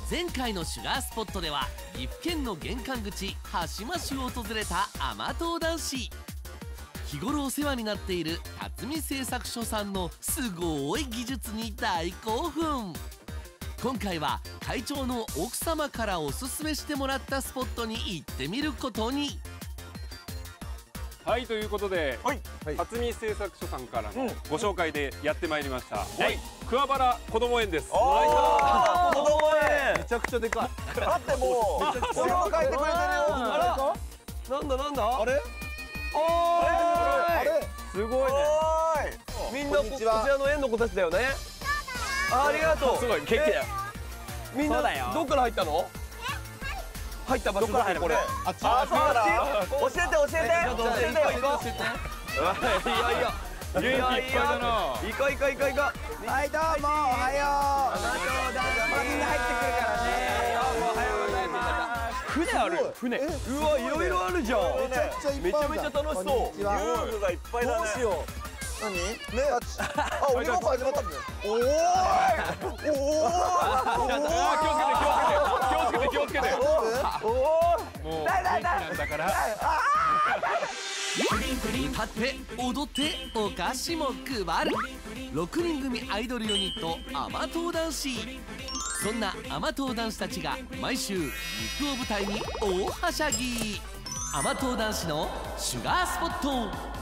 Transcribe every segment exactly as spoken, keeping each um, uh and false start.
前回のシュガースポットでは岐阜県の玄関口羽島市を訪れた甘党男子。日頃お世話になっている辰巳製作所さんのすごい技術に大興奮。今回は会長の奥様からおすすめしてもらったスポットに行ってみることに。 はい、ということで、はい、辰巳製作所さんからのご紹介でやってまいりました、はい、桑原こども園です。 子ども園めちゃくちゃでかい。だってもうこれを書いてくれてるよ。あら、なんだなんだ、あれ、おーい、すごいね。みんなこちらの園の子たちだよね。ありがとう。すごい元気だよ。みんなどっから入ったの？入った場所だこれ。あっち。あ、そうだ。教えて教えて。教えてよ。教えて。いやいや。元気いっぱいだな。行こう行こう行こう行こう。はい、どうもおはよう。みんな入ってくるからね。どうもおはようございます。船ある。船。うわ、いろいろあるじゃん。めちゃめちゃ楽しそう。遊具がいっぱいだね。どうしよう。何？ね、あ、鬼ごっこ始まったんだよ。おーい。おお。気をつけて気をつけて気をつけて。おお。もう元気なんだから。 歌って踊ってお菓子も配るろくにん組アイドルユニット甘党男子。そんな甘党男子たちが毎週岐阜を舞台に大はしゃぎ。甘党男子のシュガースポット。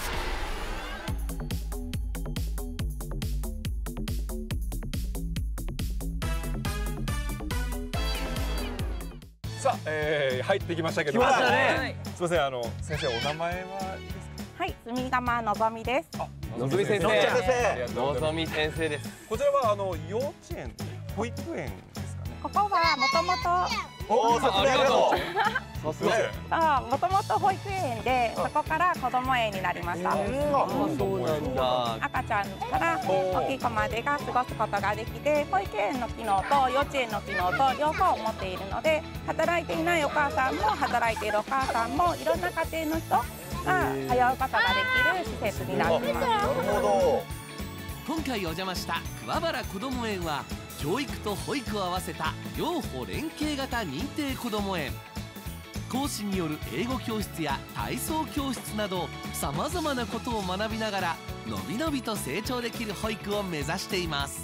さあ、えー、入ってきましたけど。 来ましたね。 すみません、あの先生お名前はいいですか？ はい、住玉のぞみです。 あ、 のぞみ先生。 のぞみ先生です。 こちらはあの幼稚園、保育園ですかね。 ここはもともと。 おお、さすがありがとう。 さすが。あ、もともと保育園で、そこから子ども園になりました。 そうなんだ。 赤ちゃんから大きい子までが過ごすことができて、保育園の機能と幼稚園の機能と両方を持っているので、働いていないお母さんも働いているお母さんもいろんな家庭の人が通うことができる施設になっています。なるほど。 今回お邪魔した桑原こども園は教育と保育を合わせた両保連携型認定こども園。講師による英語教室や体操教室などさまざまなことを学びながらのびのびと成長できる保育を目指しています。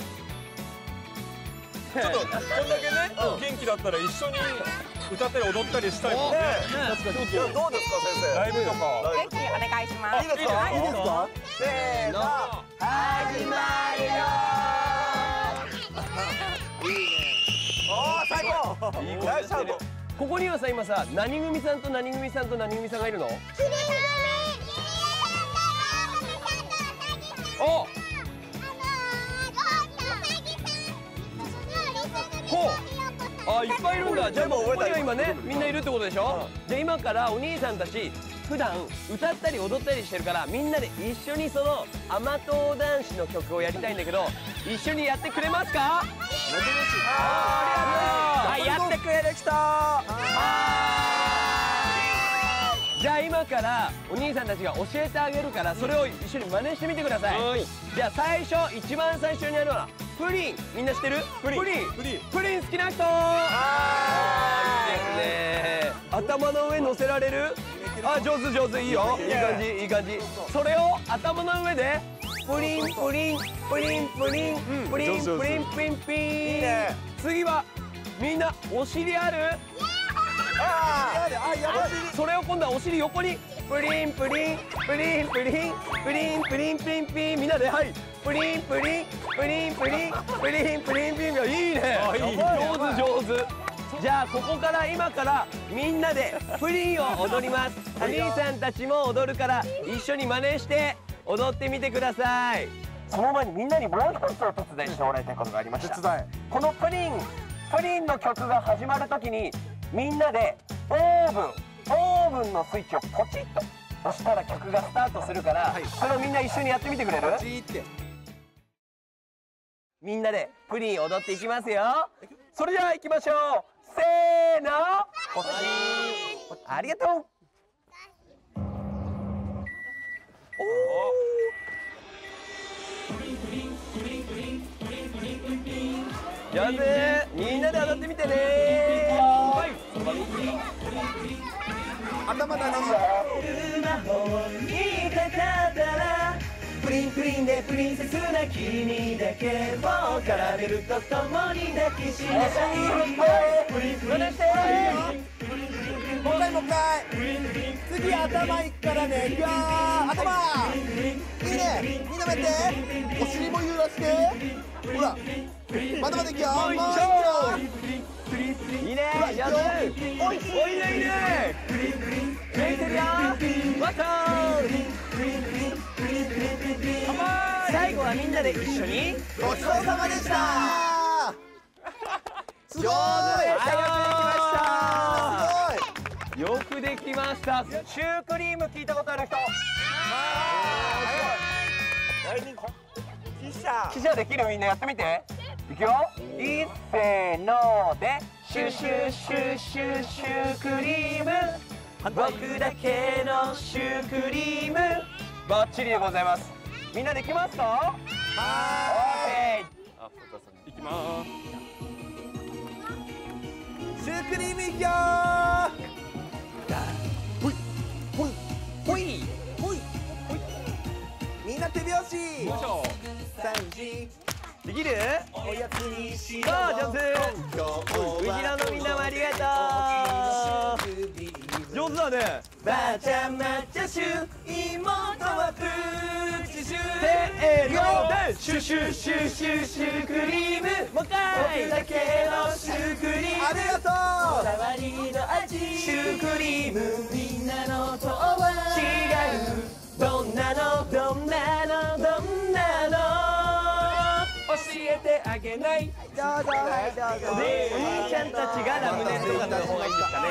ちょっとこんだけね、元気だったら一緒に歌ったり踊ったりしたいもんね。 確かに。どうですか先生？ ライブとか。 ぜひお願いします。 いいですか？いいですか？せーの。始まるよ。いいね。おー、最高。いい声してる。 ここにはさ、今さ、何組さんと何組さんと何組さんがいるの？お。ほう。あ、いっぱいいるんだ。じゃあここには今ね、みんないるってことでしょ。じゃあ今からお兄さんたち普段歌ったり踊ったりしてるから、みんなで一緒にその甘党男子の曲をやりたいんだけど、一緒にやってくれますか？ありがとう。はい、やってくれる人。じゃあ今からお兄さんたちが教えてあげるから、それを一緒に真似してみてください。じゃあ最初、一番最初にやるのはプリン。みんな知ってる？プリン。プリン。プリン。プリン好きな人。あー、いいですね。頭の上乗せられる？あ、上手上手、いいよ。いい感じいい感じ。それを頭の上でプリンプリンプリンプリンプリンプリンプリンプリン。次はみんなお尻ある？ああ、それを今度はお尻横にプリンプリンプリンプリンプリンプリンプリンプリン。みんなで、はい、プリンプリンプリンプリンプリンプリンプリン。いいね、上手上手。じゃあここから今からみんなでプリンを踊ります。お兄さんたちも踊るから一緒に真似して踊ってみてください。その前にみんなにもう一つお手伝いしてもらいたいことがありました。このプリンプリンの曲が始まるときにみんなでオーブンオーブンのスイッチをポチッと押したら曲がスタートするから、はい、それをみんな一緒にやってみてくれる？みんなでプリン踊っていきますよ。それでは行きましょう。せーの、ポチー。ありがとう。おー。じ上手。みんなで踊ってみてね。はい。 頭だね。 プリンプリンでプリンセスな君だけをカラメルとともに抱きしめたい。プリンプリンしてもう一回もう一回。次頭いくからね。いくよー。頭。いいね。みんなもやって。お尻も揺らして。ほら。まだまだいくよ。もう一丁。 いいね。上手。おいおいねいいね。プリンプリンついてるよ。わっと。最後はみんなで一緒にごちそうさまでした。すごい。 上手でした。 すごい。 よくできました。シュークリーム聞いたことある人。記者できる？みんなやってみて。いくよ。いっせーのでシュシュシュシュシュークリーム。僕だけのシュークリーム。バッチリでございます。みんなできますか？はーい。あ、 いきまシュークリームいくよー。ほいほいほいほいほい。みんな手拍子。 よいしょ。 三時できる？ おやつにしよさあ、上手。後ろのみんなもありがとう。上手だね。ばあちゃん抹茶シュー、妹はプチシュー。せーのでシュシュシュシュシュークリーム。もう一回。僕だけのシュークリーム。 ありがとう。 こだわりの味。シュークリーム。みんなのとは違う。どんなのどんなのどんなの。教えてあげない。 どうぞはいどうぞ。 お兄ちゃんたちがラムネとかの方がいいですかね。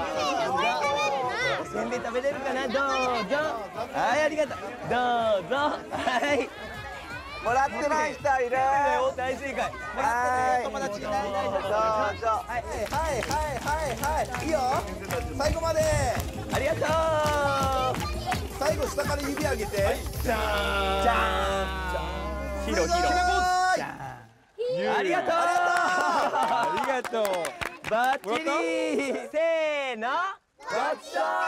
おせんべい食べれるかな。どうぞ。はい、ありがとう。どうぞ。はい。 もらってない人いる。 大正解。 はい。友達がいない。どうぞ。はいはいはいはい。いいよ。最後まで。 ありがとう。 最後下から指上げて。じゃーん。 じゃーん。ヒロヒロ。ありがとう。ありがとう。バッチリ。せーの。 ごちそうさまで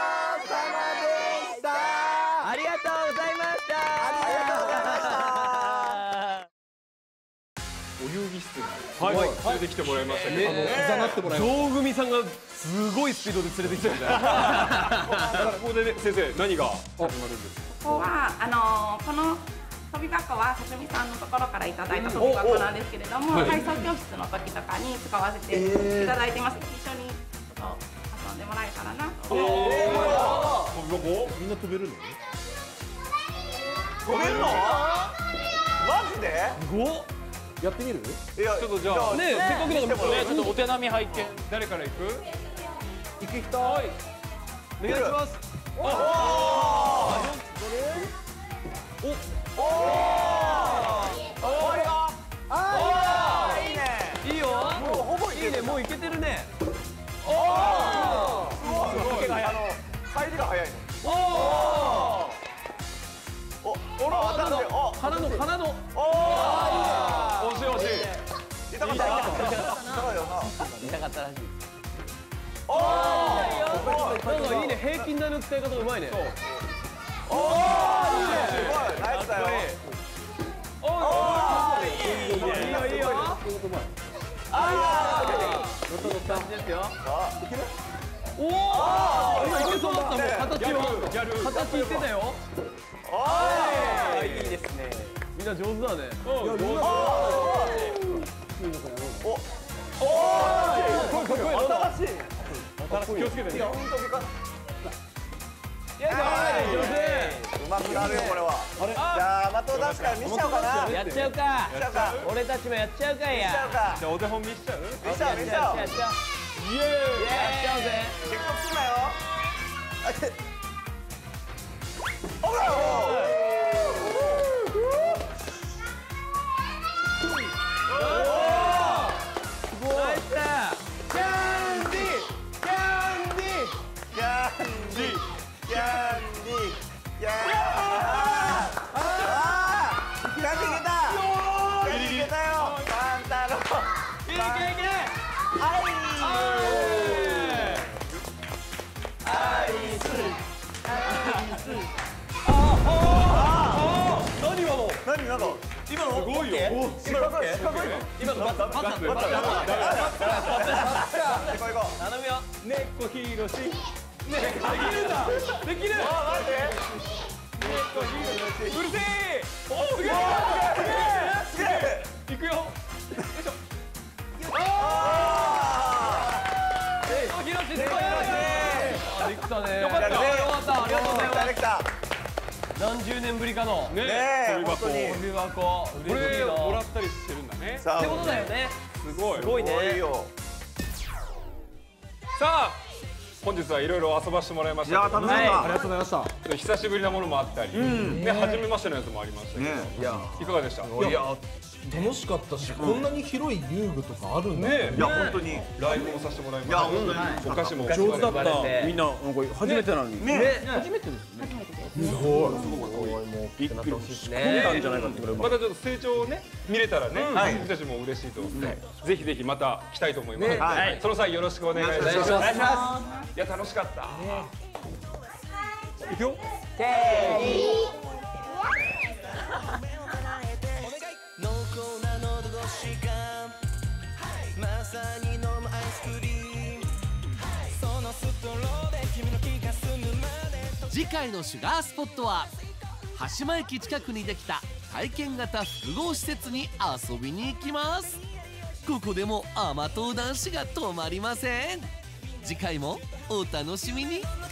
した。 ありがとうございました。 ありがとうございました。 お遊戯室にはい連れてきてもらいましたけど、あのいざなってもらいました。 道組さんがすごいスピードで連れてきたんだよ。 ここでね先生何が始まるんですか？ ここはあのこの飛び箱はさしみさんのところからいただいた飛び箱なんですけれども、体操教室の時とかに使わせていただいてます。一緒にちょっと遊んでもらえたらな。 飛び箱みんな飛べるの？ 飛べるの？マジで？ ごやってみる？ ちょっとじゃあねえ、せっかくだからねちょっとお手並み拝見。誰から行く？ 行く人。 お願いします。おお。おお。 あいいね。いいよ。もうほぼいいね。もういけてるね。おお。すごい。あの入りが早いね。おお。お、おら当たって。 花の花の。 おお。惜しい惜しい。 痛かった。痛かったらしい。おお。なんかいいね。平均台の使い方うまいね。おお。いいね。すごい。ナイスだよ。おお。いいよいいよ。ああ。乗った乗った。ですよ。おお。今いけそうだったもん。形は。形いってたよ。おーい。いいですね。みんな上手だね。おお。おお。新しい。気をつけてね。うまくなるよこれは。じゃあ的を出すから見せちゃおうかな。やっちゃうか。俺たちもやっちゃうかいや。 じゃあお手本見せちゃう？ 見せちゃう見せちゃう。イエーイ。やっちゃうぜ。結婚すんなよ。ほら。い何今の今のすごいよ。 今の今のバッタバッタバッタ頼むよ。 猫ひろし。 できるんだ。できる。 あ、待って。 猫ひろし。うるせえ。 お、すげえ。すげえ。 行くよ。よいしょ。 あひろしすごい。できたね。 よかった。 よかった。ありがとうございます。 できた。 何十年ぶりかの。 ねえ、 飛び箱。 本当に飛び箱。 これもらったりしてるんだね。 さあ、 ってことだよね。 すごい。 すごいね。 さあ、本日はいろいろ遊ばしてもらいました。 いや、楽しかった。ありがとうございました。 久しぶりなものもあったり、ね、初めましてのやつもありましたけど、 いや、 いかがでした？ いや楽しかったし、こんなに広い遊具とかあるんだね。 いや、本当に。 ライブもさせてもらいました。 いや、本当に。 お菓子も上手だった。 みんななんか初めてなのに。 ね、 初めてですね。すごい。 もうびっくりしね。 たんじゃないかってぐらい。 またちょっと成長をね見れたらね、僕たちも嬉しいと思うので、ぜひぜひまた来たいと思います。その際よろしくお願いします。 お願いしまいや楽しかった。いくよ。 次回のシュガースポットは羽島駅近くにできた体験型複合施設に遊びに行きます。ここでも甘党男子が止まりません。次回もお楽しみに。